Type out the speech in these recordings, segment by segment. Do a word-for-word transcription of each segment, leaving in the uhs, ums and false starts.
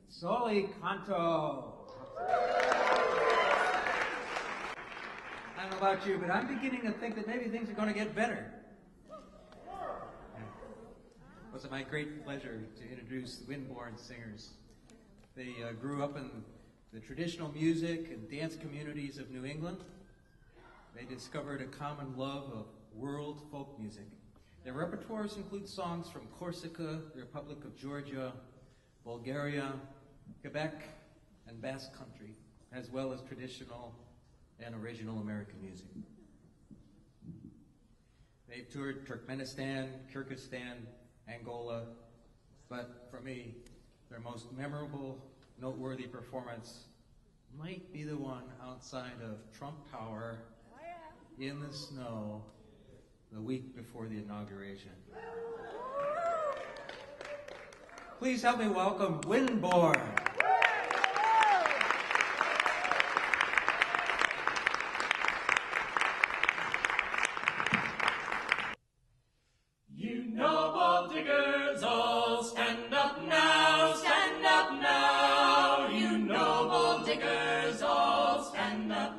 Soli Canto. I don't know about you, but I'm beginning to think that maybe things are going to get better. It was my great pleasure to introduce the Windborne Singers. They uh, grew up in the traditional music and dance communities of New England. They discovered a common love of world folk music. Their repertoires include songs from Corsica, the Republic of Georgia, Bulgaria, Quebec, and Basque Country, as well as traditional and original American music. They've toured Turkmenistan, Kyrgyzstan, Angola, but for me, their most memorable, noteworthy performance might be the one outside of Trump Tower in the snow the week before the inauguration. Please help me welcome Windborne. You noble diggers all, stand up now, stand up now. You noble diggers all, stand up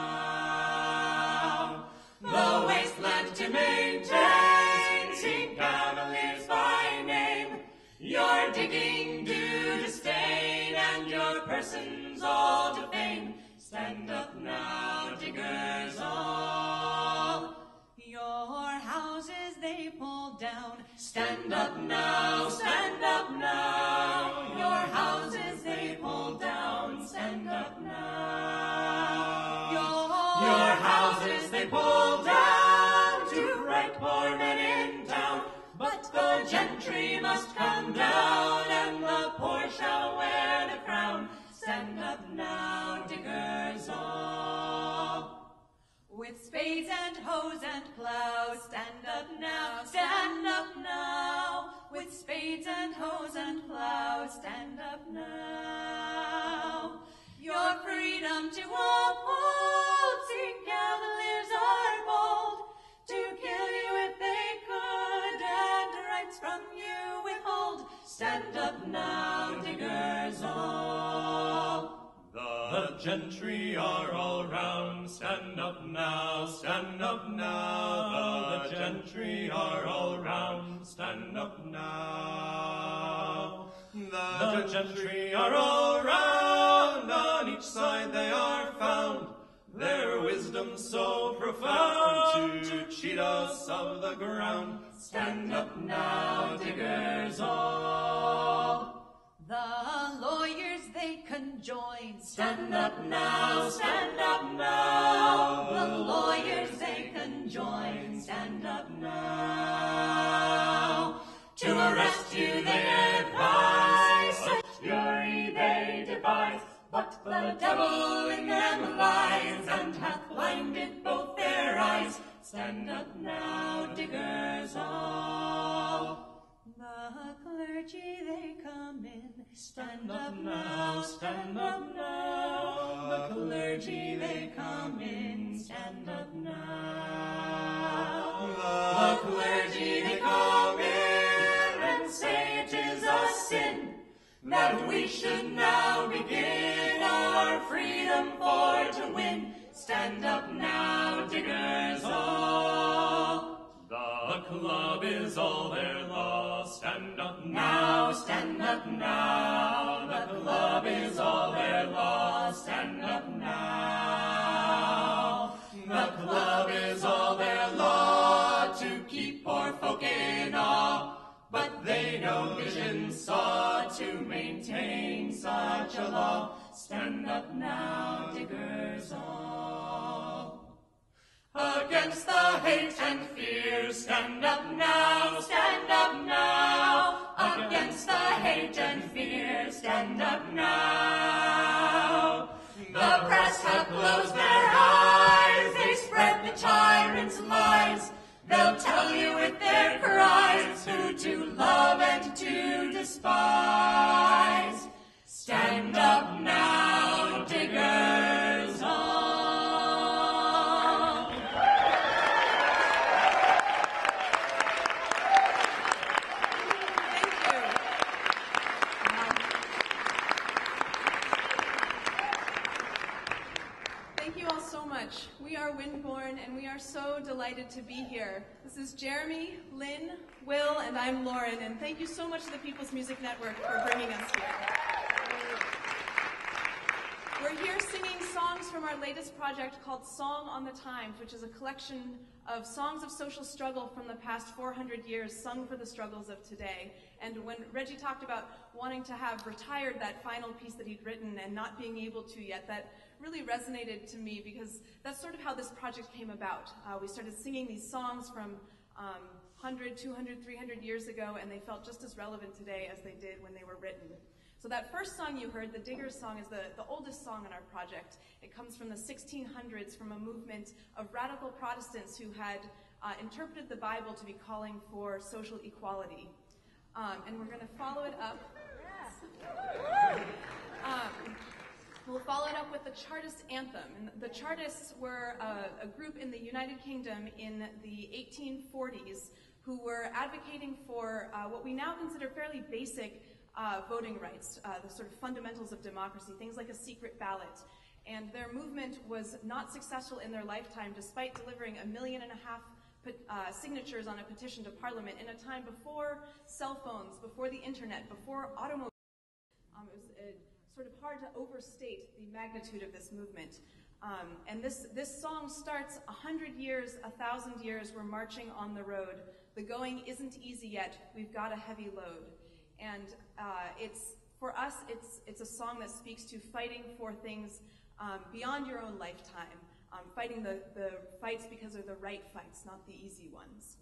now. The wasteland to maintain, Sea Cavaliers by name. Your digging due disdain, and your persons all to fame. Stand up now, diggers all. Your houses they pull down. Stand up now, stand up now. Your houses they pull down. Stand up now. Your, Your houses they pull down to right poor men in town. But the gentry must come down, and the poor shall wear the crown. Stand up now, diggers all. with spades and hoes and plows, stand up now, stand up now. With spades and hoes and plows, stand up now. Your freedom to uphold, Sea Cavaliers are bold, to kill you if they could, and rights from you withhold. Stand up now, diggers all. The gentry are all round, stand up now, stand up now. The gentry are all round, stand up now. The gentry are all round, on each side they are found. Their wisdom so profound, to cheat us of the ground. Stand up now, diggers all. The lawyers they conjoin, Stand up now, stand up now. the lawyers they conjoin, Stand up now. To arrest you they advise, such fury they devise. But the devil in them lies, and hath blinded both their eyes. Stand up now, diggers all. the clergy they come in, Stand up now, stand up now. The clergy they come in, stand up now. The clergy they come in and say it is a sin that we should now begin our freedom for to win. Stand up now, diggers all. The club is all their law. Stand up now, stand up now. The club is all their law. Stand up now. The club is all their law, to keep poor folk in awe. But they no vision saw to maintain such a law. Stand up now, diggers all. Against the hate and fear, stand up now, stand up now. Against the hate and fear, stand up now. The press have closed their eyes, they spread the tyrant's lies. They'll tell you with their cries who to love and to despise. Stand up now, diggers all. so much. We are Windborn, and we are so delighted to be here. This is Jeremy, Lynn, Will, and I'm Lauren, and thank you so much to the People's Music Network for bringing us here. We're here singing songs from our latest project called Song on the Times, which is a collection of songs of social struggle from the past four hundred years, sung for the struggles of today. And when Reggie talked about wanting to have retired that final piece that he'd written and not being able to yet, that really resonated to me because that's sort of how this project came about. Uh, we started singing these songs from um, one hundred, two hundred, three hundred years ago, and they felt just as relevant today as they did when they were written. So that first song you heard, the Diggers song, is the, the oldest song in our project. It comes from the sixteen hundreds from a movement of radical Protestants who had uh, interpreted the Bible to be calling for social equality. Um, and we're going to follow it up. Um, we'll follow it up with the Chartist Anthem. And the Chartists were a, a group in the United Kingdom in the eighteen forties who were advocating for uh, what we now consider fairly basic Uh, voting rights, uh, the sort of fundamentals of democracy, things like a secret ballot. And their movement was not successful in their lifetime, despite delivering a million and a half uh, signatures on a petition to Parliament in a time before cell phones, before the internet, before automobiles. Um, it was uh, sort of hard to overstate the magnitude of this movement. Um, and this, this song starts a hundred years, a thousand years, we're marching on the road. The going isn't easy yet, we've got a heavy load. And uh, it's, for us, it's, it's a song that speaks to fighting for things um, beyond your own lifetime, um, fighting the, the fights because they're the right fights, not the easy ones.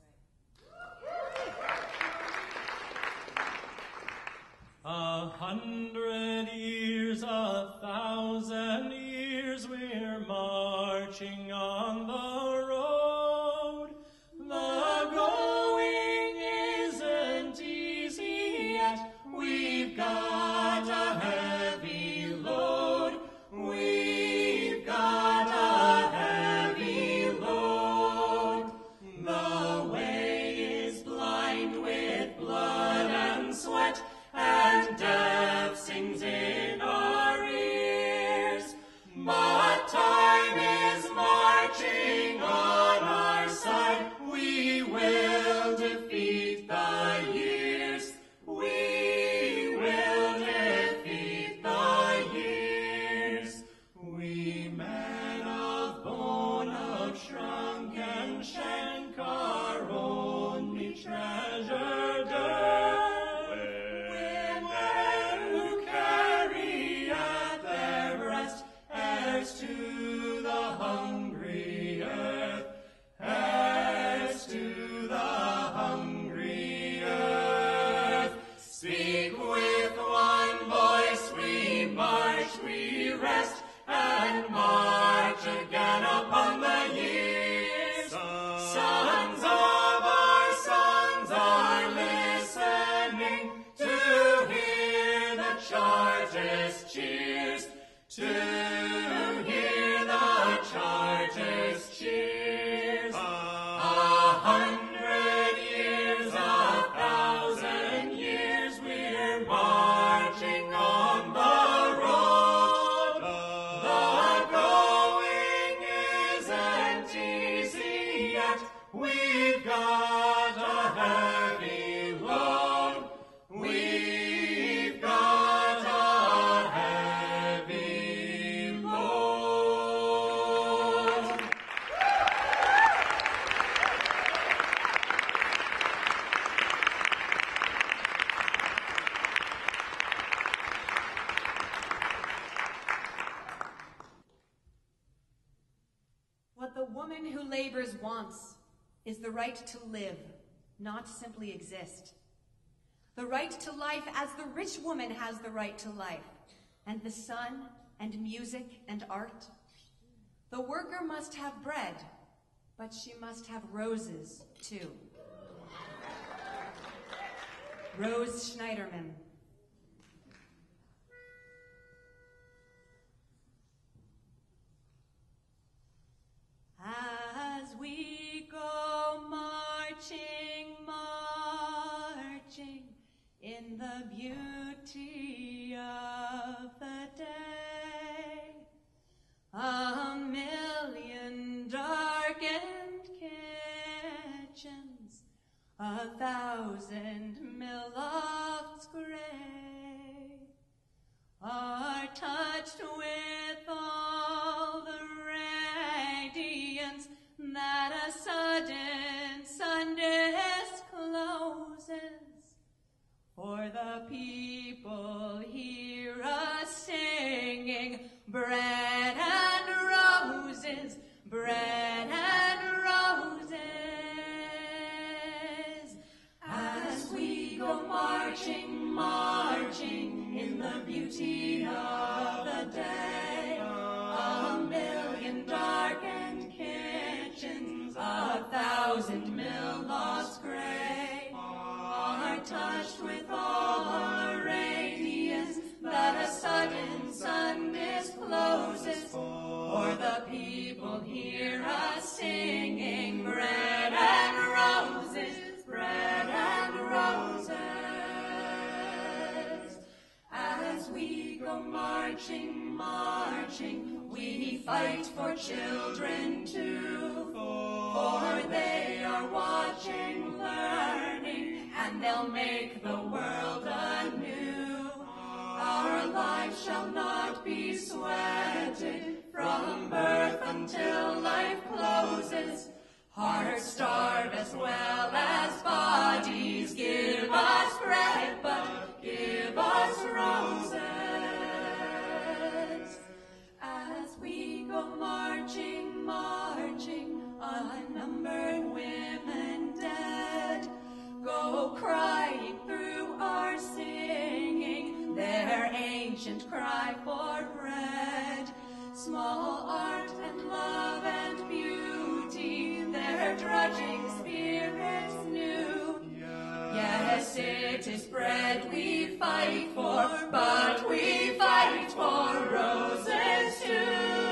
A hundred years, a thousand years, we're marching on the road. The going isn't easy yet, we've got a heavy load. We've got a heavy load. The way is blind with blood and sweat, and death sings in our ears. But time is marching on our side. We will defeat the years. We will defeat the years. We men of bone, of shrunken shank, our only treasure dirt. Women who carry at their breast heirs to the hungry earth, heirs to the hungry earth. Speak with one voice, we march, we rest, and march again upon the years. Sons of our sons are listening to hear the Chartist cheers, to hear the Chartist cheers. A hundred years, a thousand years, we're marching on the road. The going isn't easy yet, we've got a heavy load. We've got a heavy load. What the woman who labors wants is the right to live, not simply exist. The right to life as the rich woman has the right to life, and the sun and music and art. The worker must have bread, but she must have roses too. Rose Schneiderman. As we go marching, marching in the beauty of the day, a million thousand millofts gray are touched with all the radiance that a sudden sun discloses. For the people hear us singing, bread and roses, bread and roses. As we go marching, marching in the beauty of the day, a million darkened kitchens, a thousand millofts gray, are touched with all the radiance that a sudden sun discloses. For the people hear us singing, bread and roses, bread and roses. As we go marching, marching, we fight for children too, for they are watching, learning, and they'll make the world anew. Our lives shall not be sweated from birth until life closes. Hearts starve as well as bodies. Give us bread, but give us roses. As we go marching, marching, unnumbered women dead go crying through our singing their ancient cry for bread. Small art and love and beauty, their drudging spirits new. Yes, it is bread we fight for, but we fight for roses too.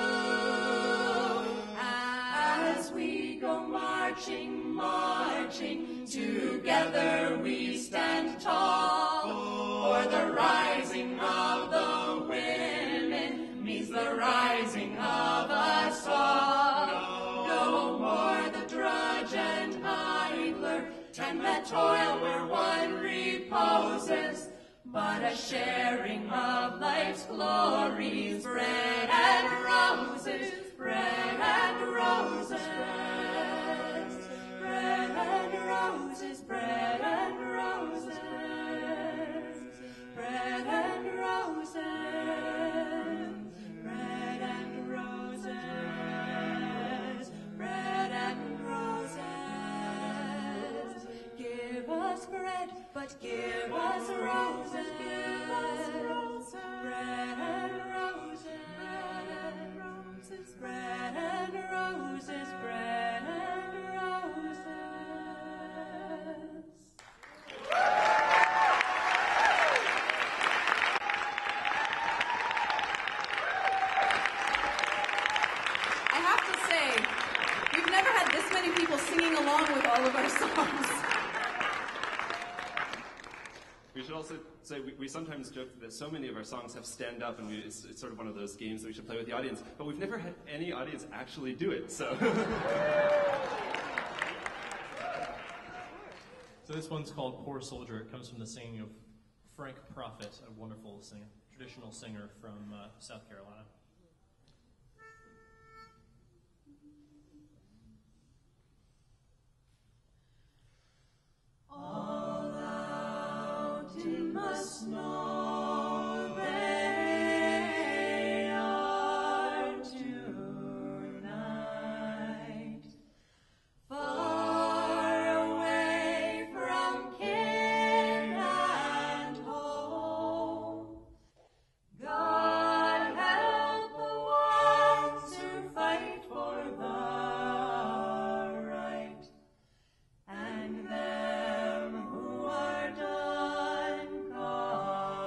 As we go marching, marching, together we stand tall, for the rising of the women means the rising of us all. No more the drudge and idler tend the toil where one reposes, but a sharing of life's glories, bread and roses, bread and roses, bread and roses, bread and roses, bread and roses, bread and roses, bread and roses. Give us bread, but give us roses. Give us roses. Bread and roses. Bread and roses. Bread and roses. I have to say, we've never had this many people singing along with all of our songs. We should also say we, we sometimes joke that so many of our songs have stand up, and we, it's, it's sort of one of those games that we should play with the audience, but we've never had any audience actually do it, so. So this one's called Poor Soldier. It comes from the singing of Frank Prophet, a wonderful singer, traditional singer from uh, South Carolina. All out in the snow they are tonight, far away from kin and home. God help the ones who fight for the right, and them who are done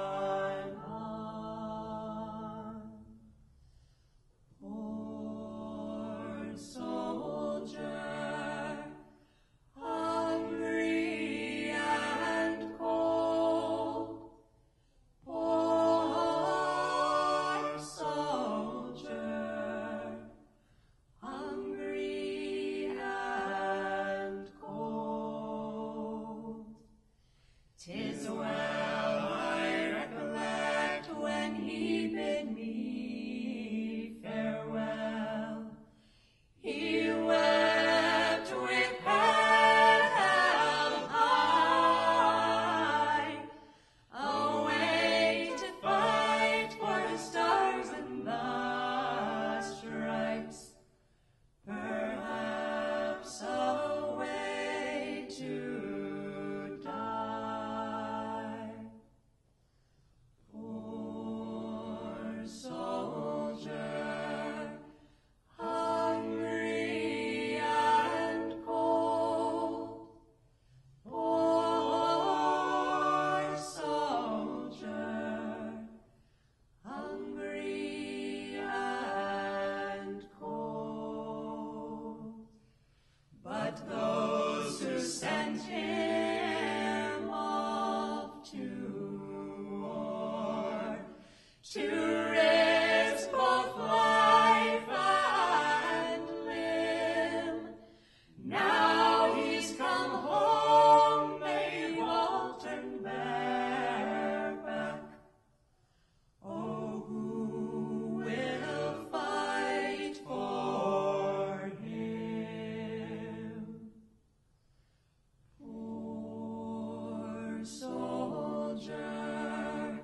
to risk both life and limb. Now he's come home, they've all turned their back. Oh, who will fight for him? Poor soldier,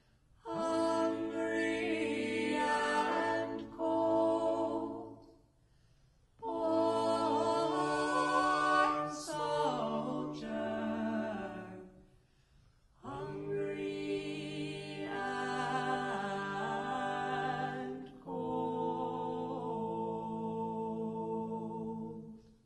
hungry and cold. Poor soldier, hungry and cold.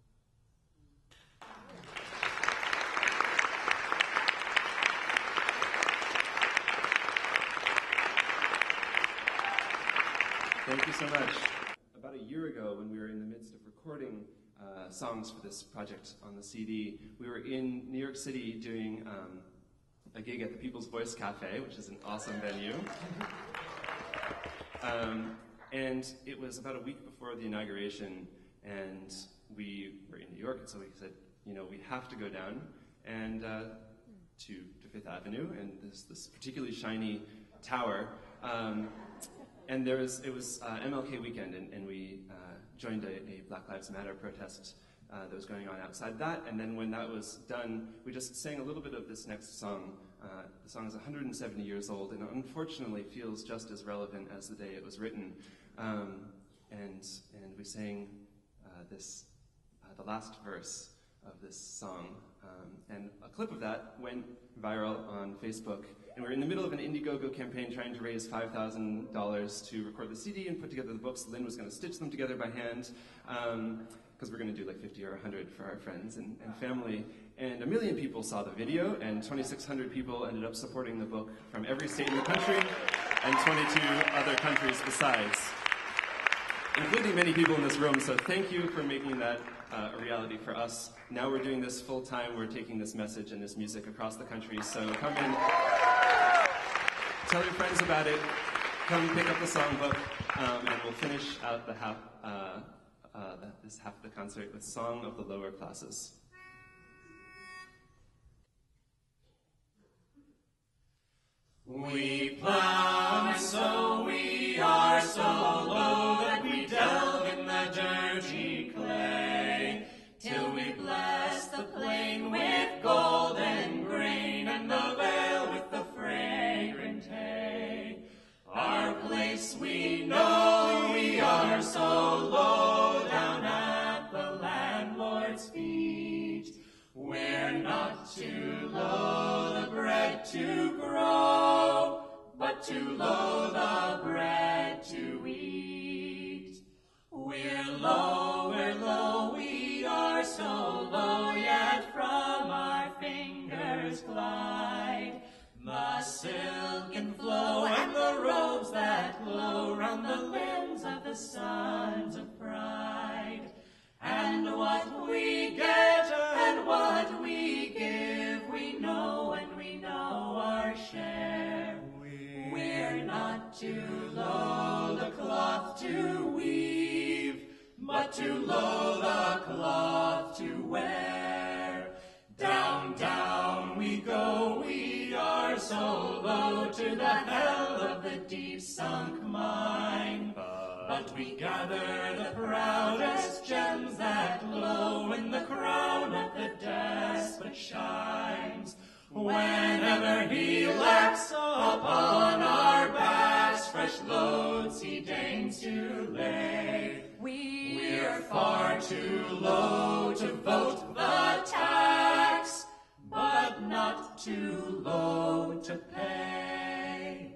Thank you so much. About a year ago, when we were in the midst of recording uh, songs for this project on the C D, we were in New York City doing um, a gig at the People's Voice Cafe, which is an awesome venue. Um, and it was about a week before the inauguration, and we were in New York, and so we said, you know, we have to go down and uh, to, to Fifth Avenue, and there's this particularly shiny tower. Um, And there was, it was uh, M L K weekend, and, and we uh, joined a, a Black Lives Matter protest uh, that was going on outside that. And then when that was done, we just sang a little bit of this next song. Uh, the song is one hundred seventy years old, and unfortunately feels just as relevant as the day it was written. Um, and and we sang uh, this, uh, the last verse of this song. Um, and a clip of that went viral on Facebook. And we're in the middle of an Indiegogo campaign trying to raise five thousand dollars to record the C D and put together the books. Lynn was going to stitch them together by hand, because um, we're going to do like fifty or one hundred for our friends and, and family. And a million people saw the video, and twenty-six hundred people ended up supporting the book from every state in the country, and twenty-two other countries besides, including many people in this room. So thank you for making that uh, a reality for us. Now we're doing this full time. We're taking this message and this music across the country. So come in, tell your friends about it, come pick up the songbook, um, and we'll finish out the half, uh, uh, this half of the concert with Song of the Lower Classes. We plow and sow, we are so low that we delve in the dirty clay, till we bless the plain with golden grain and the vale with the fragrant hay. Our place we know, we are so low down at the landlord's feet. We're not too low the bread to grow, but too low the bread to eat. We're low, we're low, we are so low, yet from our fingers glide the silken flow and the robes that glow round the limbs of the sons of pride. And what we get and what we give, we know and we know our share. We're not too low the cloth to weave, but too low the cloth to wear. Down, down we go, we are so low to the hell of the deep sunk mine. But we gather the proudest gems that glow in the crown of the despot shines. Whenever he lacks upon our backs fresh loads he deigns to lay, we're far too low to vote the tax, but not too low to pay.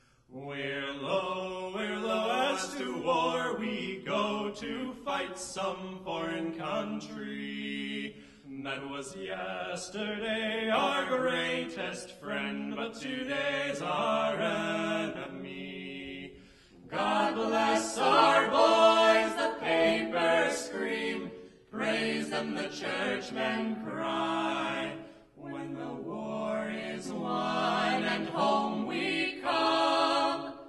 We're low, we're low as to war we go to fight some foreign country. That was yesterday our greatest friend, but today's our enemy. God bless our boys, the papers scream, praise them the churchmen cry. When the war is won and home we come,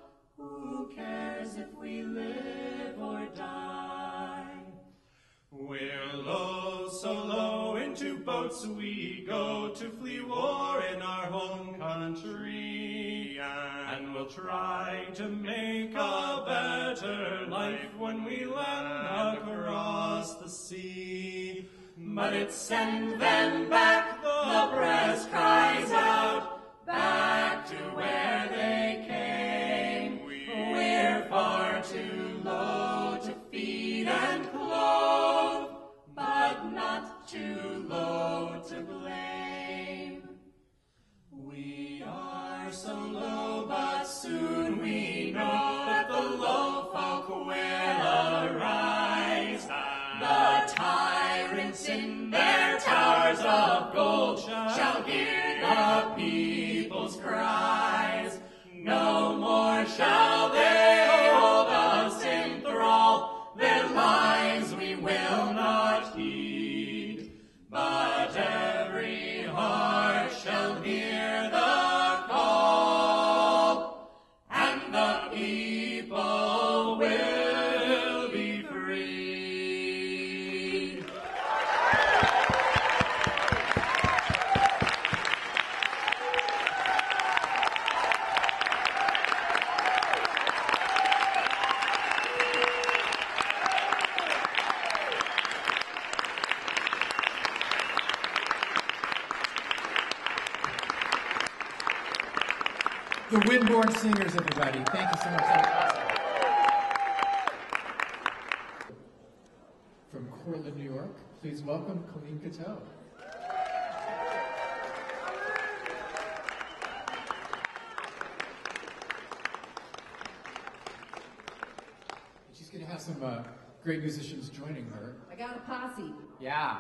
boats we go to flee war in our home country, and we'll try to make a better life when we land across the sea. But it's send them back, the press cries out, back to where they came. We're far too low to feed and clothe, but not too low to blame. We are so low, but soon we know that the low folk will arise. The tyrants in their towers of gold shall hear the people's cries. No more shall they hold us in thrall, their lies we will not heed, but every heart shall hear the call, and the people will be freed. The Windborne Singers, everybody. Thank you so much. From Cortland, New York, please welcome Colleen Cateau. She's going to have some uh, great musicians joining her. I got a posse. Yeah.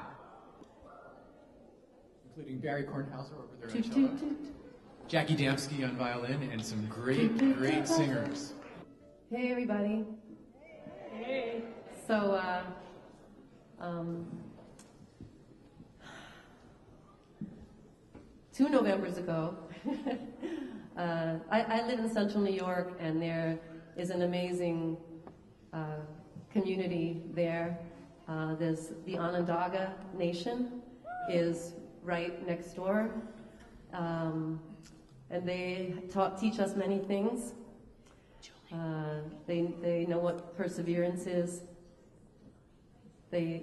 Including Barry Kornhauser over there on Toot, cello. toot, toot. Jackie Damsky on violin, and some great, great singers. Hey, everybody. Hey. So, uh, um, two Novembers ago, uh, I, I live in Central New York, and there is an amazing uh, community there. Uh, there's the Onondaga Nation is right next door. Um, And they taught, teach us many things. Uh, they, they know what perseverance is. They,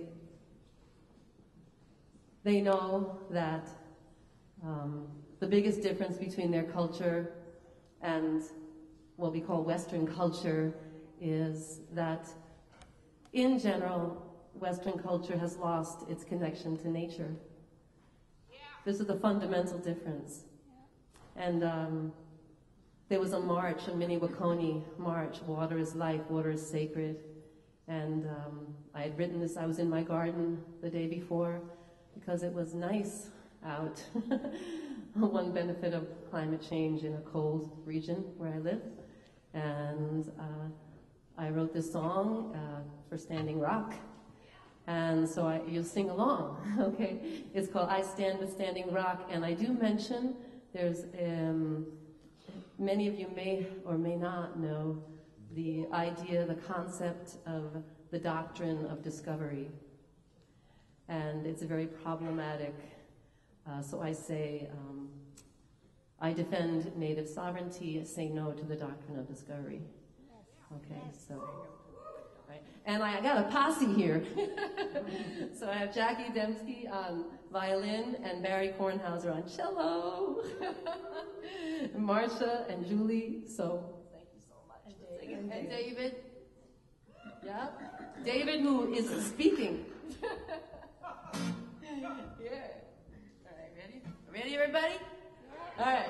they know that um, the biggest difference between their culture and what we call Western culture is that, in general, Western culture has lost its connection to nature. This is the fundamental difference. And um, there was a march, a Minnewaconee march, Water is Life, Water is Sacred. And um, I had written this, I was in my garden the day before because it was nice out. One benefit of climate change in a cold region where I live. And uh, I wrote this song uh, for Standing Rock. And so I, you'll sing along, okay? It's called I Stand with Standing Rock, and I do mention there's, um, many of you may or may not know the idea, the concept of the doctrine of discovery. And it's very problematic. Uh, so I say, um, I defend native sovereignty, say no to the doctrine of discovery. Okay, so, right. And I got a posse here. So I have Jackie Demsky on violin and Barry Kornhauser on cello. Marcia and Julie, so thank you so much. And David. And David. Yeah. David, who is speaking. Yeah. All right, ready? Ready, everybody? All right.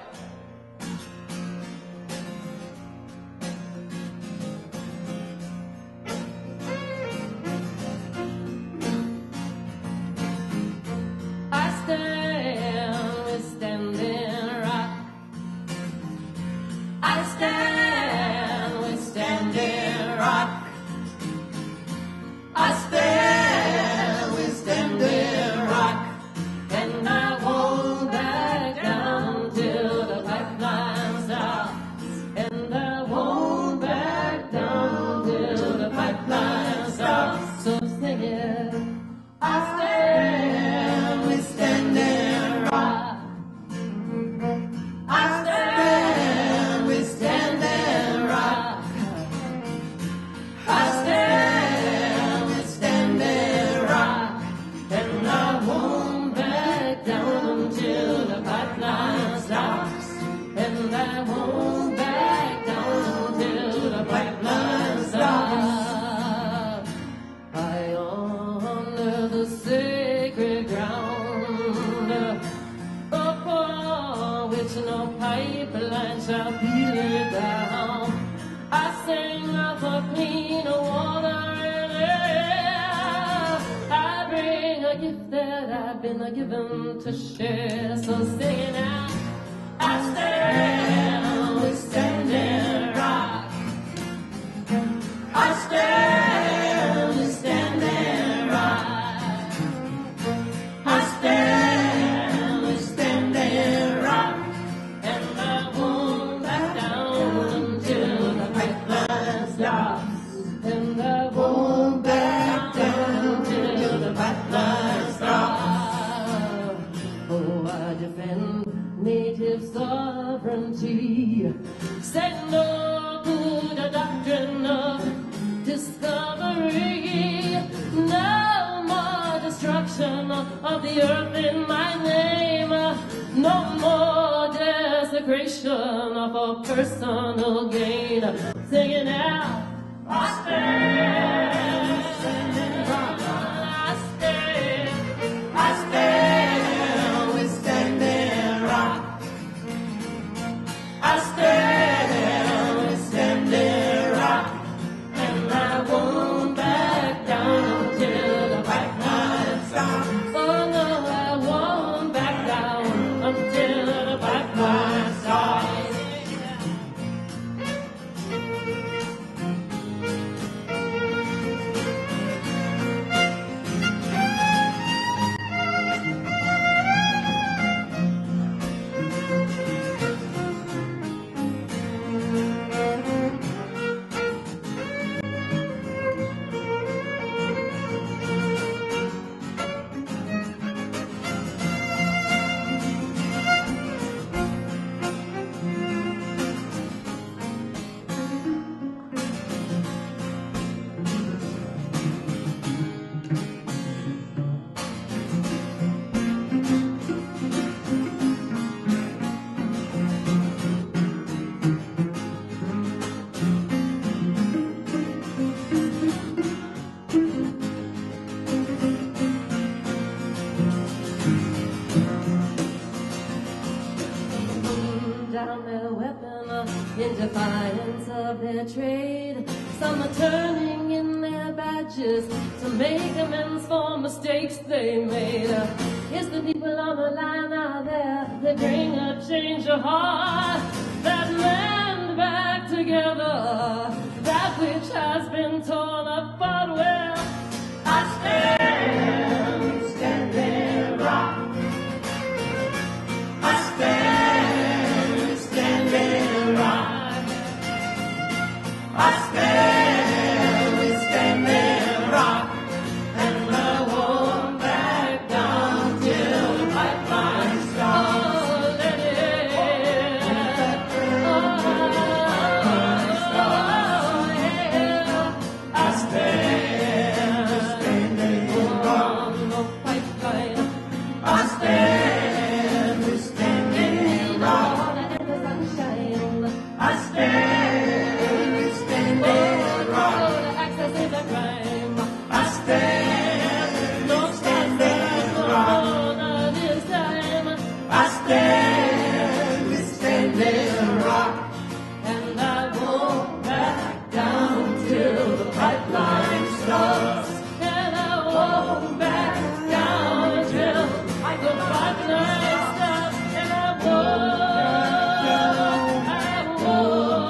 I stand with Standing Rock. I stand with Standing Rock. I stand with Standing Rock. And I won't back down till the fight I've been given to share. So sing it out. I stand, we stand and rock. I stand, we stand and rock. I stand, we stand and rock. And I won't back down until the pipeline stops. And I won't back down till the pipeline stops. Oh, I defend native sovereignty. Say no to the doctrine of discovery. No more destruction of the earth in my name. No more desecration of a personal gain. Sing it out. I stand, I stand, I stand, we stand and rock. I stand, we stand and rock, and I won't back down until the pipeline stops. Oh no, I won't back down until the pipeline stops. Down their weapon uh, in defiance of their trade. Some are turning in their badges to make amends for mistakes they made. Uh, it's the people on the line out there that bring a change of heart, that mend back together that which has been torn apart. Well, I stand, stand and rock. I stand, stand and rock. I stand, we stand and rock, and I won't back down till the pipeline stops. Oh, let it, oh, yeah. I stand, stand and rock on the pipeline. I stand, we stand and rock in the sunshine. I stand. I stand, no standing wrong this time. I stand, we stand and rock, and I won't back down till the pipeline stops. And I won't back down till the pipeline stops. And I won't, I won't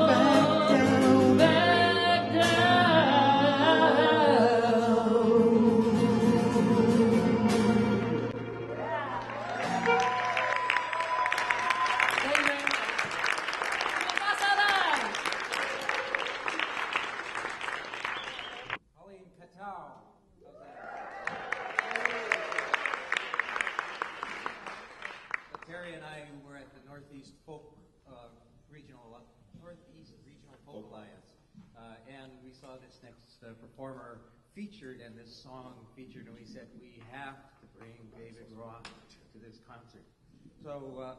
back Pauline Catau. Terry and I were at the Northeast Folk uh, Regional Northeast Regional Folk Alliance, uh, and we saw this next uh, performer featured and this song featured, and we said we have to bring David Roth to this concert. So, uh,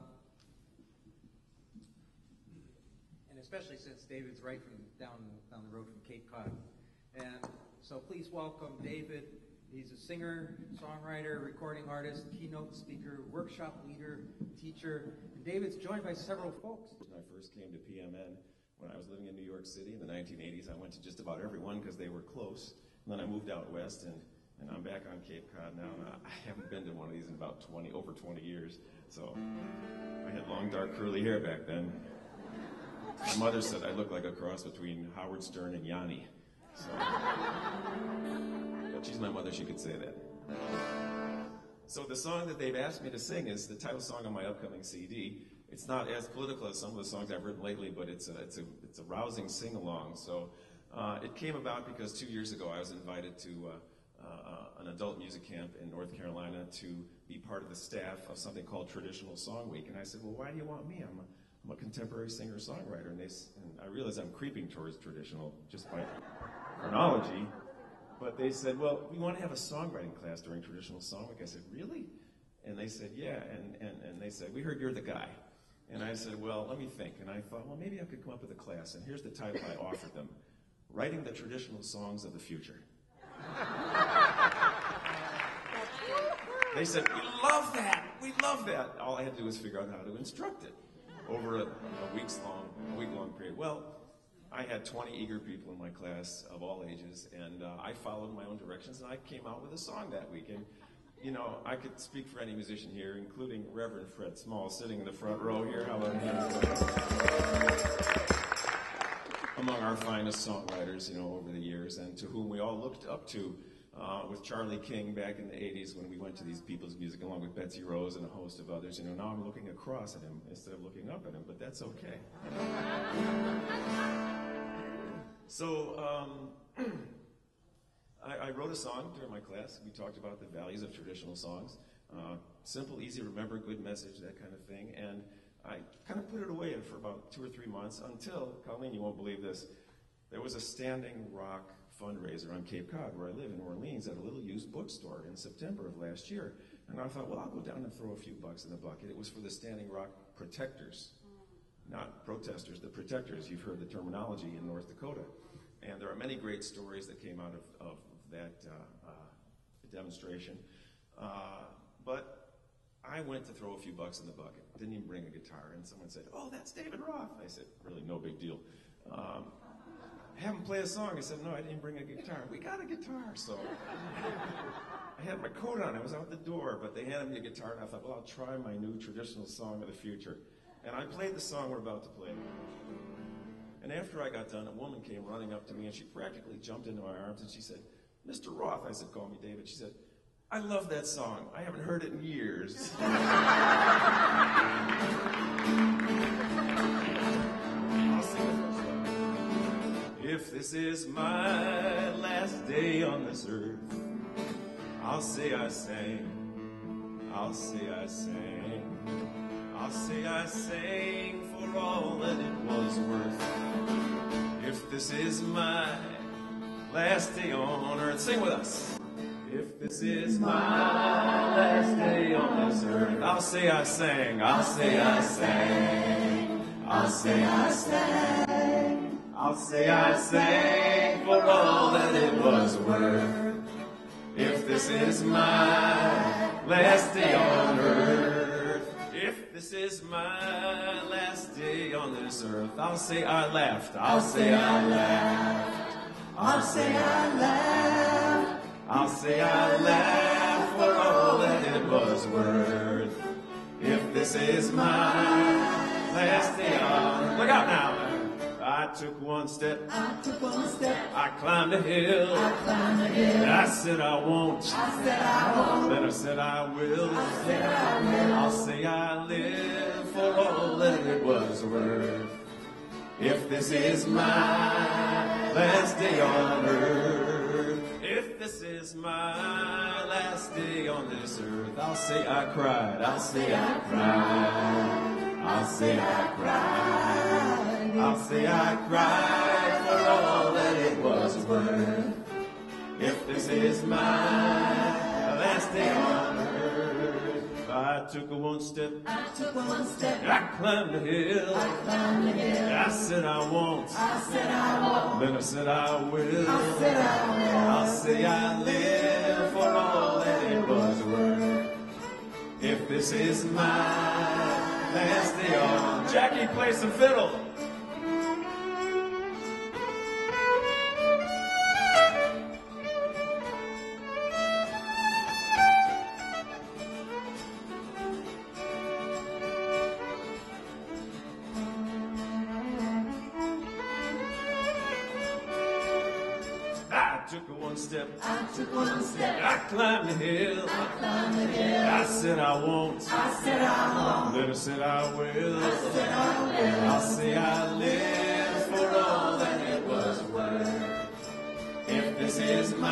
and especially since David's right from down down the road from Cape Cod, and so please welcome David. He's a singer, songwriter, recording artist, keynote speaker, workshop leader, teacher. And David's joined by several folks. When I first came to P M N, when I was living in New York City in the nineteen eighties, I went to just about every one because they were close. And then I moved out west, and and I'm back on Cape Cod now, and I haven't been to one of these in about twenty, over twenty years. So I had long, dark, curly hair back then. My mother said I looked like a cross between Howard Stern and Yanni. So, but she's my mother, she could say that. So the song that they've asked me to sing is the title song on my upcoming C D. It's not as political as some of the songs I've written lately, but it's a, it's a, it's a rousing sing-along. So uh, it came about because two years ago I was invited to uh, uh, an adult music camp in North Carolina to be part of the staff of something called Traditional Song Week. And I said, well, why do you want me? I'm a, I'm a contemporary singer-songwriter. And, they, and I realize I'm creeping towards traditional just by chronology. But they said, well, we want to have a songwriting class during Traditional Song Week. I said, really? And they said, yeah. And, and, and they said, we heard you're the guy. And I said, well, let me think. And I thought, well, maybe I could come up with a class. And here's the title I offered them: Writing the Traditional Songs of the Future. They said, we love that. We love that. All I had to do was figure out how to instruct it over a, a week's long, a week-long period. Well, I had twenty eager people in my class of all ages, and uh, I followed my own directions, and I came out with a song that week. And you know, I could speak for any musician here, including Reverend Fred Small, sitting in the front row here. How about him? Among our finest songwriters, you know, over the years, and to whom we all looked up to uh, with Charlie King back in the eighties when we went to these people's music, along with Betsy Rose and a host of others. You know, now I'm looking across at him instead of looking up at him, but that's okay. So, um... I, I wrote a song during my class. We talked about the values of traditional songs. Uh, simple, easy to remember, good message, that kind of thing. And I kind of put it away for about two or three months until, Colleen, you won't believe this, there was a Standing Rock fundraiser on Cape Cod, where I live in Orleans, at a little used bookstore in September of last year. And I thought, well, I'll go down and throw a few bucks in the bucket. It was for the Standing Rock protectors, not protesters, the protectors. You've heard the terminology in North Dakota. And there are many great stories that came out of, of that uh, uh, demonstration. Uh, but I went to throw a few bucks in the bucket. Didn't even bring a guitar. And someone said, oh, that's David Roth. I said, really, no big deal. Um, have him play a song. I said, no, I didn't bring a guitar. We got a guitar. So I had my coat on. I was out the door. But they handed me a guitar, and I thought, well, I'll try my new traditional song of the future. And I played the song we're about to play. And after I got done, a woman came running up to me, and she practically jumped into my arms, and she said, Mister Roth. I said, call me David. She said, I love that song. I haven't heard it in years. I'll sing the first one. If this is my last day on this earth, I'll say I sang, I'll say I sang, I'll say I sang for all that it was worth. If this is my last day on earth, sing with us. If this is my last day on this earth, I'll say I sang, I'll say I sang, I'll say I sang, I'll say I sang for all that it was worth. If this is my last day on earth, if this is my last day on this earth, I'll say I laughed, I'll say I laughed, I'll say I laughed, I'll say I laughed for all that it was worth. If this is my last day on earth, look out now. I took one step, I took one step, I climbed a hill, I climbed a hill, I said I won't, I said I won't, then I said I will, I said I will, I'll say I live for all that it was worth. If this is my last day on earth, if this is my last day on this earth, I'll say I cried, I'll say I cried, I'll say I cried. I'll say I cried for all that it was worth. If this is my last day on earth, I took a one step, I took one step, I climbed the hill, I climbed the hill, I said I won't, I said I won't, then I said I will, I said I will, I'll say I live for all that it was worth. If this is my last day on, Jackie, play some fiddle. step. I took one step. I climbed the hill. I climbed the hill. I said I won't. I said I won't. Then I said I will. I said I will. I'll say I live for all that it was worth. If this is my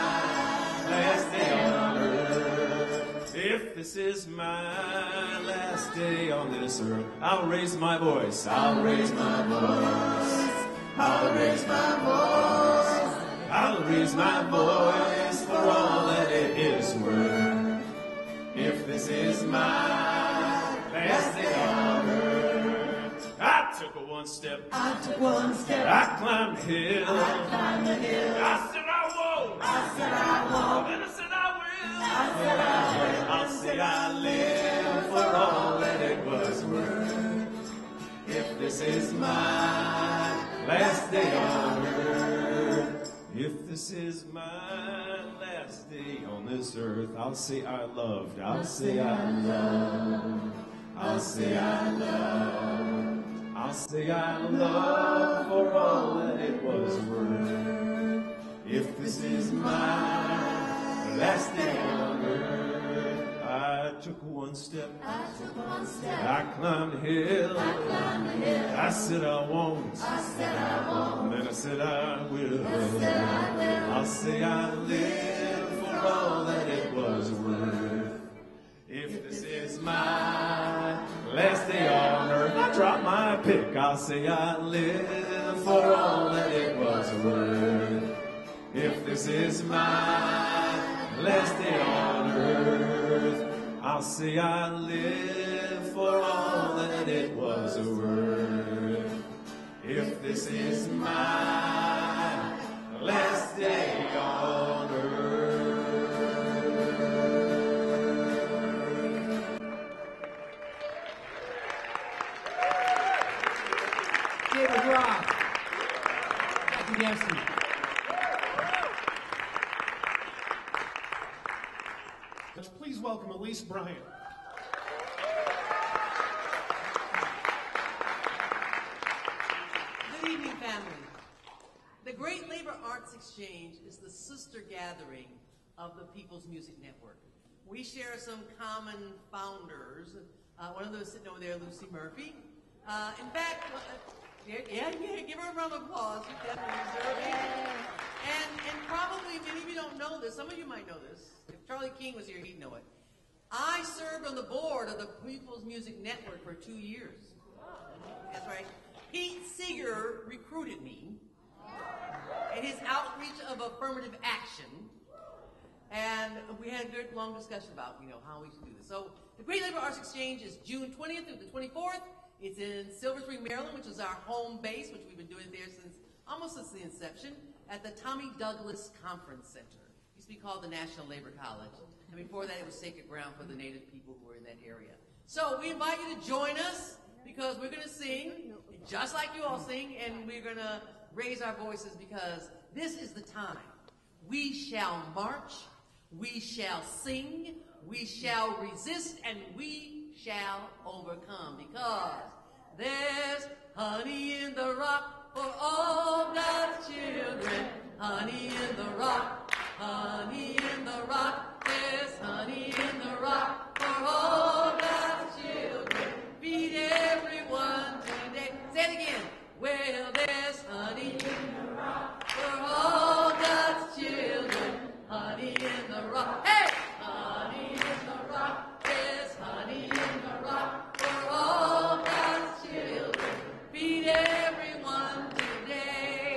last day on earth, if this is my last day on this earth, I'll raise my voice. I'll raise my voice. I'll raise my voice. I'll raise my voice for all that it is worth. If this is my last day on earth, I took a one step. I took one step. I climbed the hill. I climbed the hill. I said I won't. I said I won't. Then I said I will. I said I will. I'll say I live for all that it was worth. If this is my last day on earth, if this is my last day on this earth, I'll say I loved. I'll say I loved. I'll say I loved. I'll say I love for all that it was worth. If this is my last day on earth, I took one step. I took one step. I climbed the hill. I climbed the hill. I said I won't. I said I won't. Then I said I will. I said I will. I'll say I live for all that it was worth. If this is my last day on earth, I drop my pick. I'll say I live for all that it was worth. If this is my last day on earth, I'll say I live for all that it was worth. If this is my last day on earth. David Roth. Thank you, Nancy. Let's please welcome Elise Bryant. Good evening, family. The Great Labor Arts Exchange is the sister gathering of the People's Music Network. We share some common founders. Uh, one of those sitting over there, Lucy Murphy. Uh, in fact, uh, yeah, yeah, yeah, give her a round of applause. You definitely deserve it. And, and probably many of you don't know this. Some of you might know this. If Charlie King was here, he'd know it. I served on the board of the People's Music Network for two years. That's right. Pete Seeger recruited me in his outreach of affirmative action. And we had a good long discussion about, you know, how we should do this. So the Great Labor Arts Exchange is June twentieth through the twenty-fourth. It's in Silver Spring, Maryland, which is our home base, which we've been doing there since almost since the inception, at the Tommy Douglas Conference Center. It used to be called the National Labor College. And before that, it was sacred ground for the Native people who were in that area. So we invite you to join us because we're going to sing just like you all sing, and we're going to raise our voices because this is the time. We shall march, we shall sing, we shall resist, and we shall overcome because there's honey in the rock for all God's children. Honey in the rock, honey in the rock, there's honey in the rock for all God's children. Feed everyone today. Say it again. Well, there's honey in the rock for all God's children. Honey in the rock. Hey! Honey in the rock. There's honey in the rock for all God's children. Feed everyone today.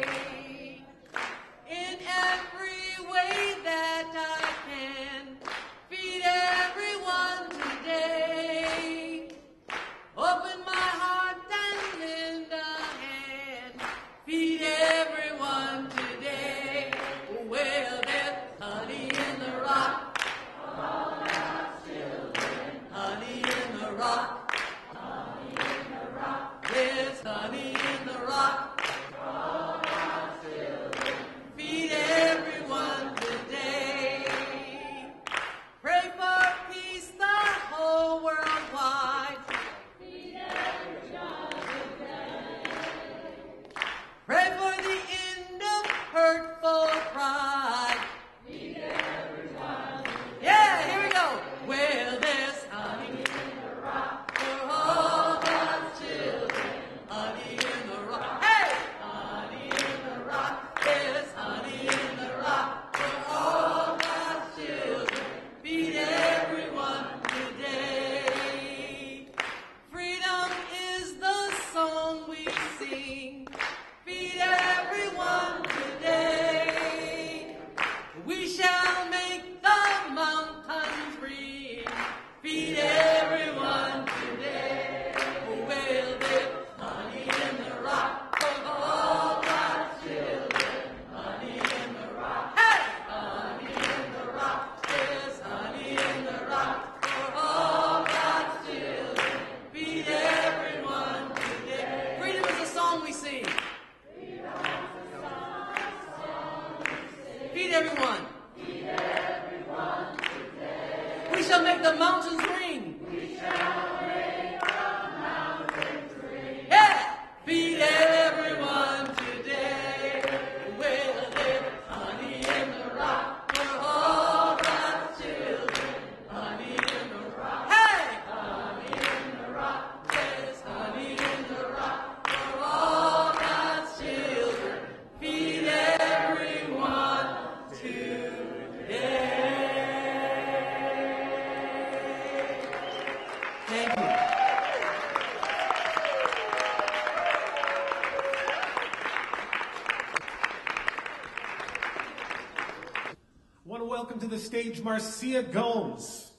In every way that I can. Feed everyone today. Open my heart and lend a hand. Feed everyone. everyone. Feed everyone today. We shall make the mountains ring. We shall make the mountains ring. Yeah! Feed everyone today. We'll live honey in the rock for all God's children. Honey in the rock. Hey! Honey in the rock. There's honey in the rock for all God's children. Feed everyone today. Thank you. I want to welcome to the stage Marcia Gomes.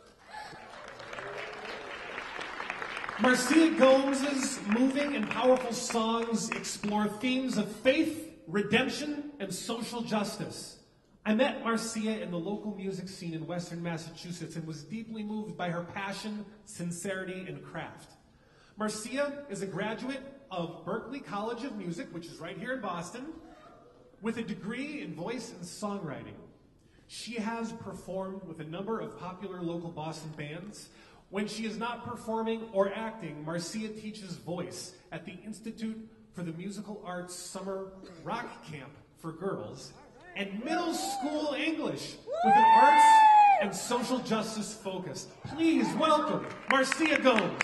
Marcia Gomes's moving and powerful songs explore themes of faith, redemption, and social justice. I met Marcia in the local music scene in Western Massachusetts and was deeply moved by her passion, sincerity, and craft. Marcia is a graduate of Berklee College of Music, which is right here in Boston, with a degree in voice and songwriting. She has performed with a number of popular local Boston bands. When she is not performing or acting, Marcia teaches voice at the Institute for the Musical Arts Summer Rock Camp for Girls and middle school English with an arts and social justice focus. Please welcome Marcia Gomes.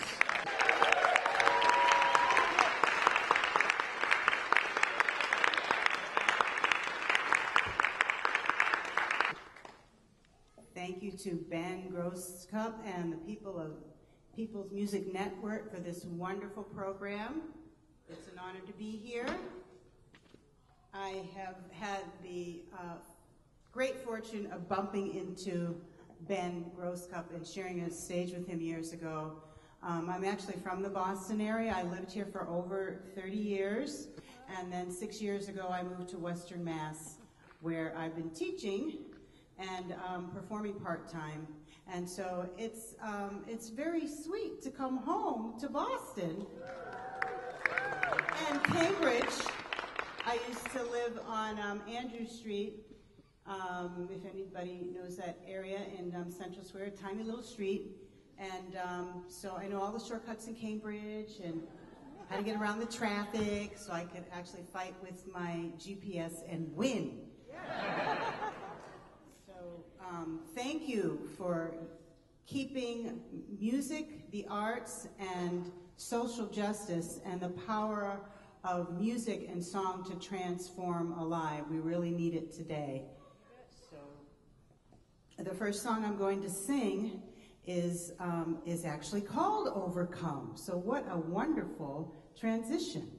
Thank you to Ben Grosscup and the people of People's Music Network for this wonderful program. It's an honor to be here. I have had the uh, great fortune of bumping into Ben Grosscup and sharing a stage with him years ago. Um, I'm actually from the Boston area. I lived here for over thirty years, and then six years ago I moved to Western Mass, where I've been teaching and um, performing part-time. And so it's, um, it's very sweet to come home to Boston. And Cambridge, I used to live on um, Andrew Street, um, if anybody knows that area, in um, Central Square, tiny little street. And um, so I know all the shortcuts in Cambridge and how to get around the traffic so I could actually fight with my G P S and win. Um, thank you for keeping music, the arts, and social justice and the power of music and song to transform alive. We really need it today. So, the first song I'm going to sing is, um, is actually called Overcome. So what a wonderful transition.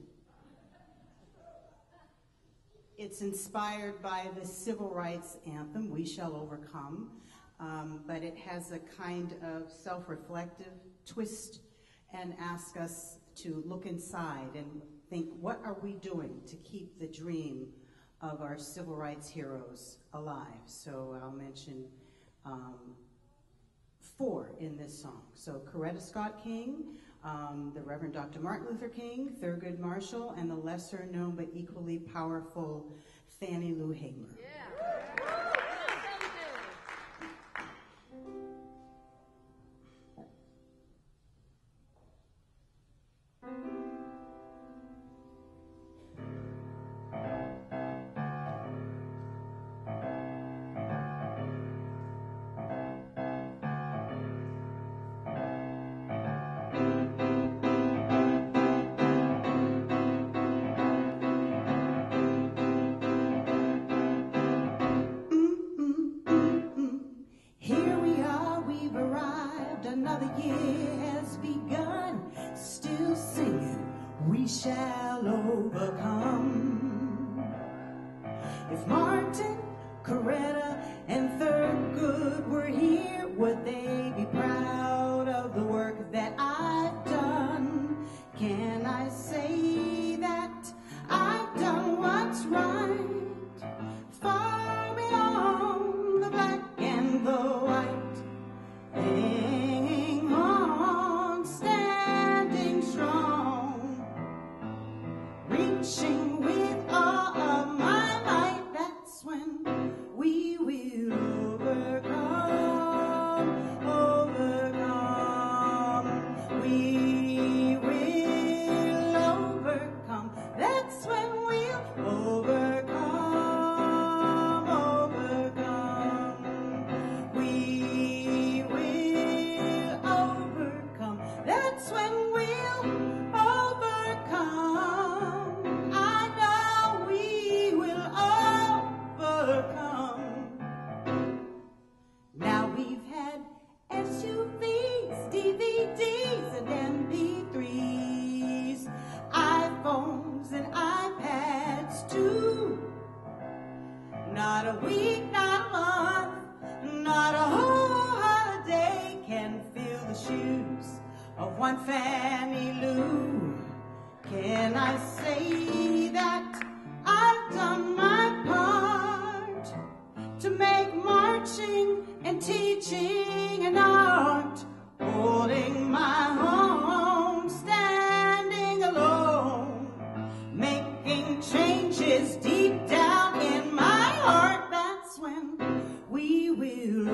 It's inspired by the civil rights anthem, We Shall Overcome, um, but it has a kind of self-reflective twist and asks us to look inside and think, what are we doing to keep the dream of our civil rights heroes alive? So I'll mention um, four in this song. So Coretta Scott King, Um, the Reverend Doctor Martin Luther King, Thurgood Marshall, and the lesser known but equally powerful Fannie Lou Hamer. Yeah. Shall overcome. If Martin, Coretta, and Thurgood were here, would they be proud of the work that I've done? Can I say that I've done what's right, far beyond the black and the white? Hang on, standing strong, reaching with all of my might, that a week, not a month, not a whole holiday can fill the shoes of one Fannie Lou. Can I say that I've done my part to make marching and teaching an art, holding my home, standing alone, making changes deep down in my heart? That's when we will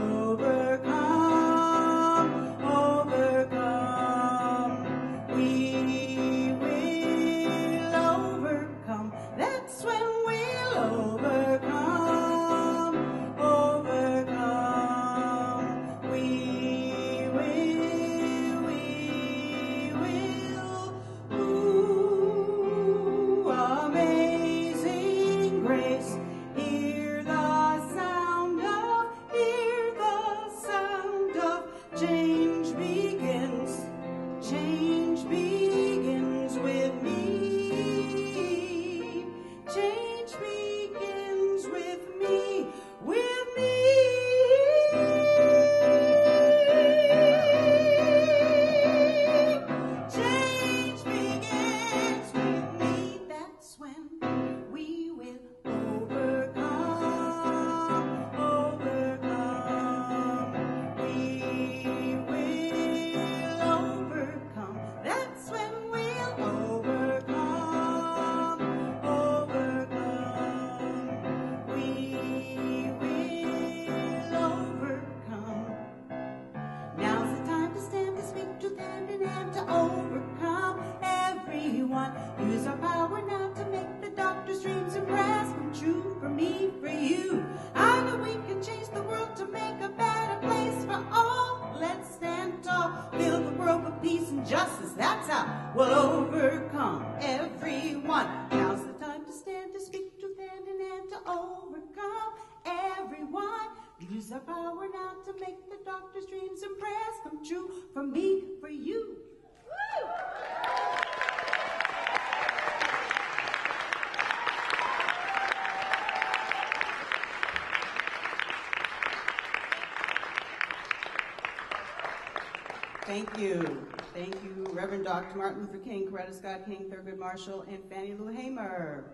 overcome, overcome. We will overcome. That's when we'll overcome, overcome. We will, we will. Ooh, amazing grace. Hear the sound of, hear the sound of change begins. Change begins with me. Change begins with me, with me. Change begins with me. That's when we will overcome, overcome. We will overcome. That's when we'll overcome, overcome. We will overcome. Now's the time to stand, to speak truth hand in hand, to overcome everyone. Use our power now to make the doctor's dreams and prayers come true. For me, for you, I know we can change the world to make a better place for all. Let's stand tall, fill the world with peace and justice. That's how we'll overcome everyone. Now's the time to stand, to speak truth hand in hand, to overcome everyone. Use our power now to make the doctor's dreams and prayers come true. For me, for you. Thank you. Thank you, Reverend Doctor Martin Luther King, Coretta Scott King, Thurgood Marshall, and Fannie Lou Hamer.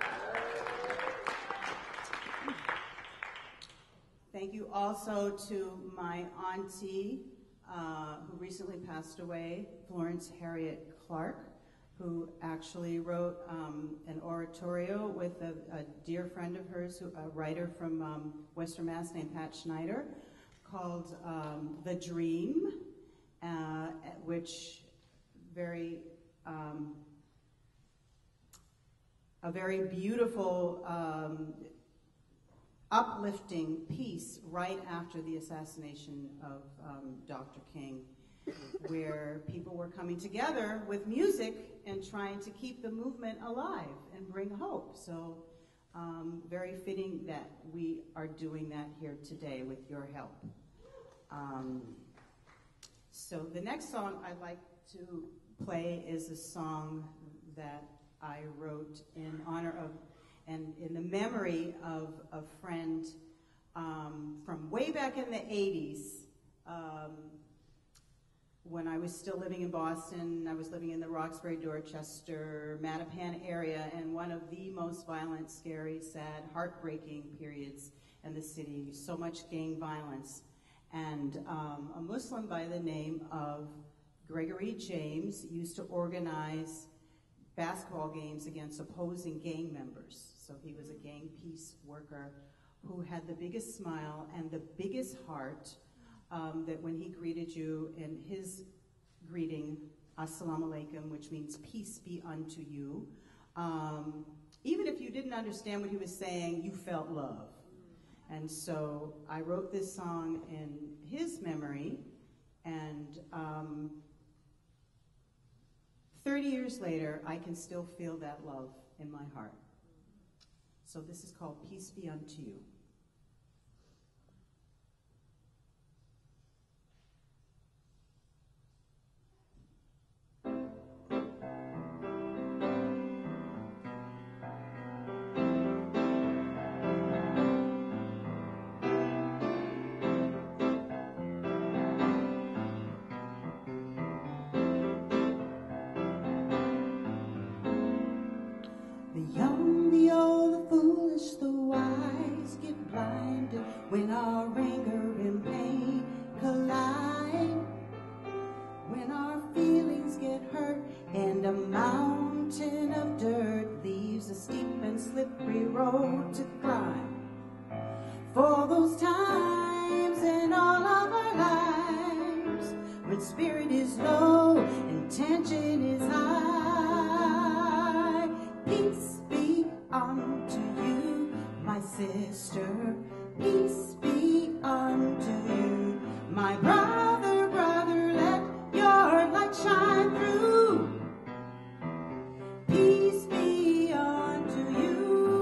Thank you also to my auntie, uh, who recently passed away, Florence Harriet Clark, who actually wrote um, an oratorio with a, a dear friend of hers, who, a writer from um, Western Mass named Pat Schneider, called um, The Dream, uh, which very, um, a very beautiful, um, uplifting piece right after the assassination of um, Doctor King, where people were coming together with music and trying to keep the movement alive and bring hope. So um, very fitting that we are doing that here today with your help. Um, so the next song I'd like to play is a song that I wrote in honor of and in the memory of a friend um, from way back in the eighties, um, when I was still living in Boston. I was living in the Roxbury, Dorchester, Mattapan area, and one of the most violent, scary, sad, heartbreaking periods in the city. So much gang violence. And um, a Muslim by the name of Gregory James used to organize basketball games against opposing gang members. So he was a gang peace worker who had the biggest smile and the biggest heart, um, that when he greeted you in his greeting, Assalamu alaikum, which means peace be unto you, um, even if you didn't understand what he was saying, you felt love. And so I wrote this song in his memory, and um, thirty years later, I can still feel that love in my heart. So this is called Peace Be Unto You. From the old, the foolish, the wise get blinded when our anger and pain collide. When our feelings get hurt and a mountain of dirt leaves a steep and slippery road to climb. For those times in all of our lives when spirit is low and tension is high. Peace be unto you, my sister. Peace be unto you, my brother, brother. Let your light shine through. Peace be unto you.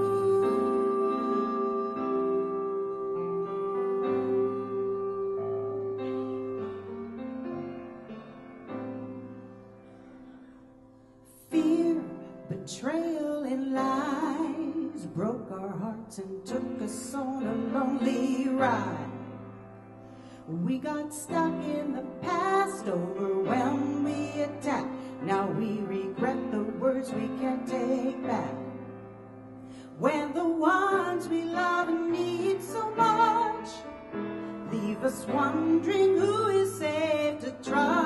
Fear, betrayal, and lies broke our hearts and took us on a lonely ride. We got stuck in the past, overwhelmed, we attacked. Now we regret the words we can't take back. When the ones we love and need so much leave us wondering who is safe to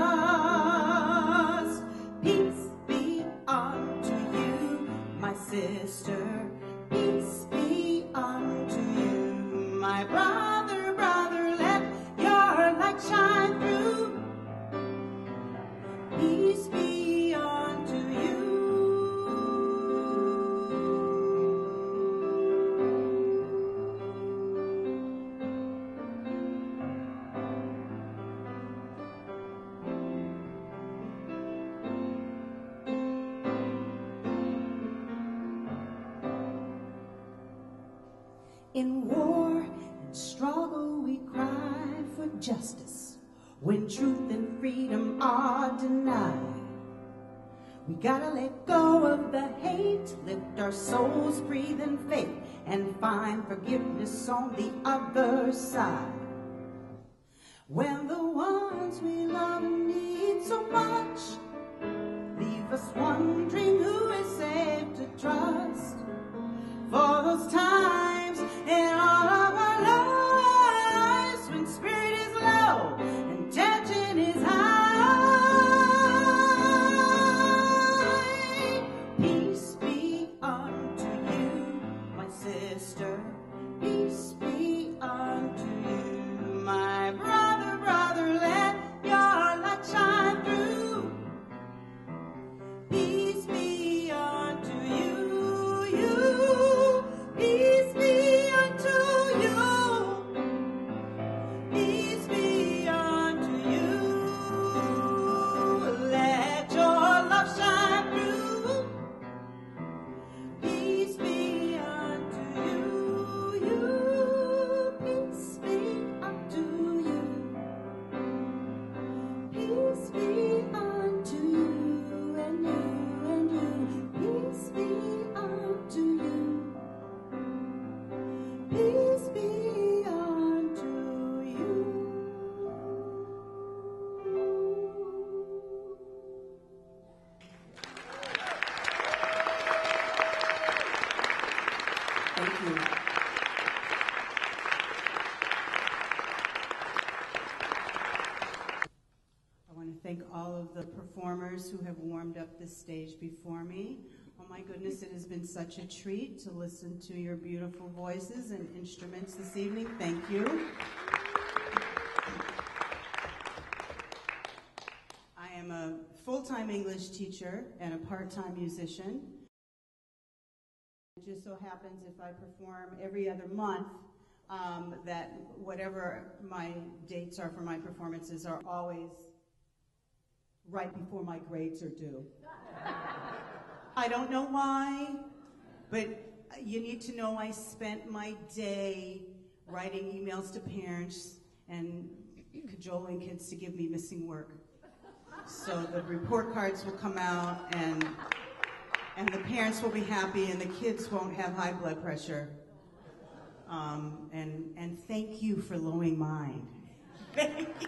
trust. Peace be unto you, my sister. Peace be unto you, my brother, brother. Let your light shine through. Peace be unto you. In war and struggle we cry for justice. When truth and freedom are denied, we gotta let go of the hate, lift our souls, breathe in faith, and find forgiveness on the other side. When the ones we love and need so much leave us wondering who is safe to trust. For those times in all of our lives when spirit is low and tension is high. Peace be unto you, my sister. Peace be unto you, my brother, brother. Let your light shine through. Peace be unto you, you. Peace be unto you. Peace be unto you. Let your love shine through. Peace be unto you. You. Peace be unto you. Peace be unto you and you and you. Peace be unto you. Peace be unto you. Thank you. I want to thank all of the performers who have warmed up this stage before me. Oh my goodness, it has been such a treat to listen to your beautiful voices and instruments this evening. Thank you. I am a full-time English teacher and a part-time musician. It just so happens if I perform every other month, um, that whatever my dates are for my performances are always right before my grades are due. I don't know why, but you need to know I spent my day writing emails to parents and cajoling kids to give me missing work. So the report cards will come out and and the parents will be happy and the kids won't have high blood pressure. Um, and, and thank you for lowering mine. Thank you.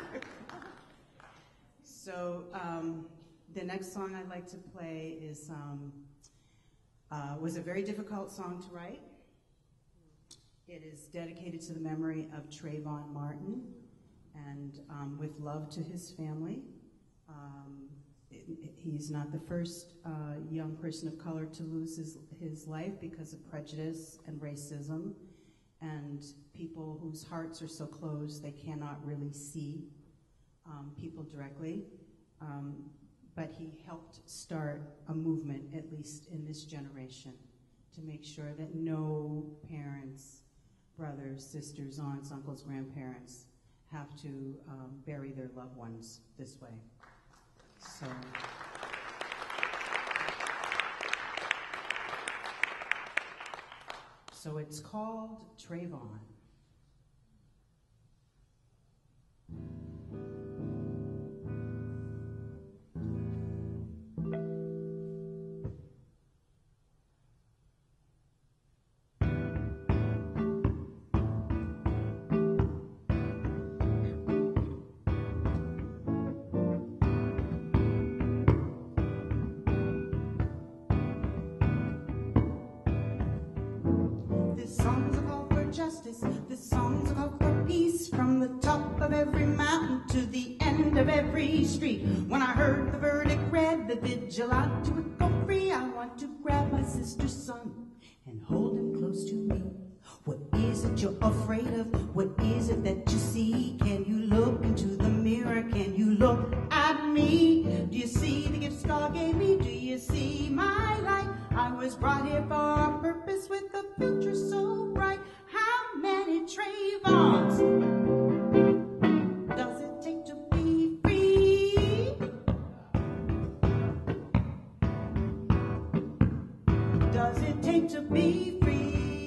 So um, the next song I'd like to play is um, Uh, was a very difficult song to write. It is dedicated to the memory of Trayvon Martin, and um, with love to his family. Um, it, it, he's not the first uh, young person of color to lose his, his life because of prejudice and racism, and people whose hearts are so closed they cannot really see um, people directly. Um, but he helped start a movement, at least in this generation, to make sure that no parents, brothers, sisters, aunts, uncles, grandparents have to um, bury their loved ones this way. So. So it's called Trayvon. This song's a call for justice. This song's a call for peace. From the top of every mountain to the end of every street. When I heard the verdict read, the vigilante would go free. I want to grab my sister's son and hold him close to me. What is it you're afraid of? What is it that you see? Can you look into the mirror? Can you look at me? Do you see the gifts God gave me? Do you see my light? I was brought here for a purpose with a future so bright. How many Trayvons does it take to be free? Does it take to be free?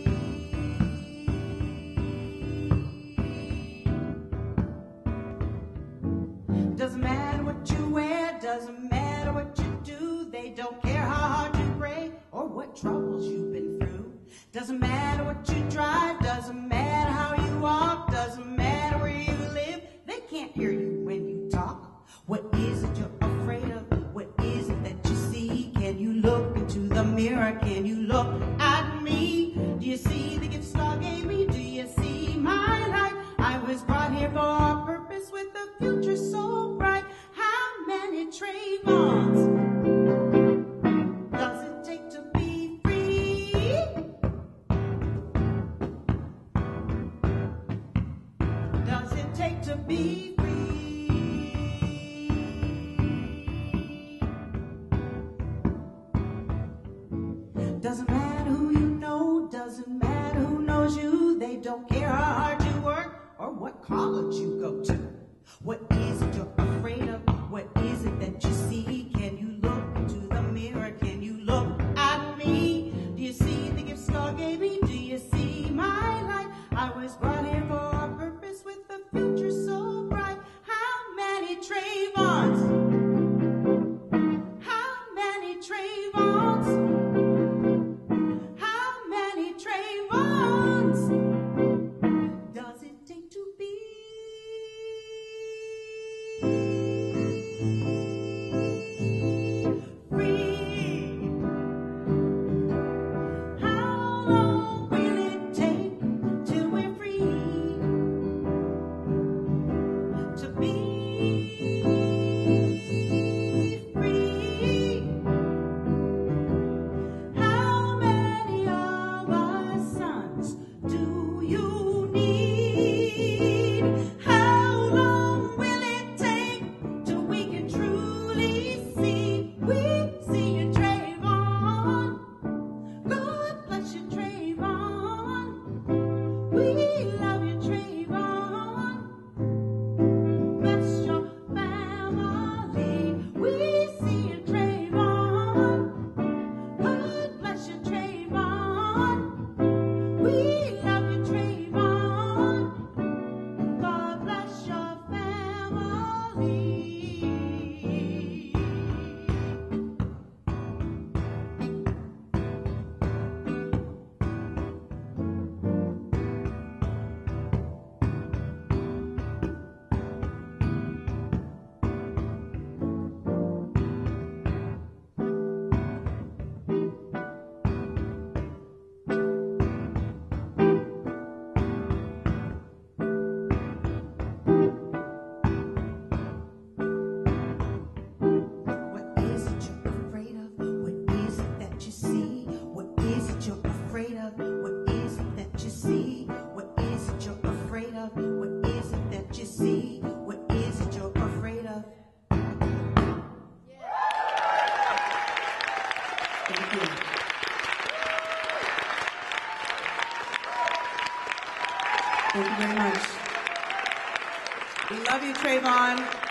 Doesn't matter what you wear, doesn't matter what you do. They don't care how hard you pray or what troubles you've been through. Doesn't matter what you drive, doesn't matter how you walk, doesn't matter where you live. They can't hear you when you talk. What is it you're afraid of? What is it that you see? Can you look into the mirror? Can you look at me? Do you see the gifts God gave me? Do you see my light? I was brought here for a purpose with a future so bright. How many Trayvons does it take to be free? Does it take to be free? Doesn't matter who you know, doesn't matter who knows you. They don't care how hard you work or what college you go to. What is it you're afraid of? What is it that you see? Can you look into the mirror? Can you look at me? Do you see the gifts God gave me? Do you see my light? I was brought here for a purpose with a future so bright. How many Trayvons? How many Trayvons? How many Trayvons does it take to be free? How long Thank you very much. We love you, Trayvon.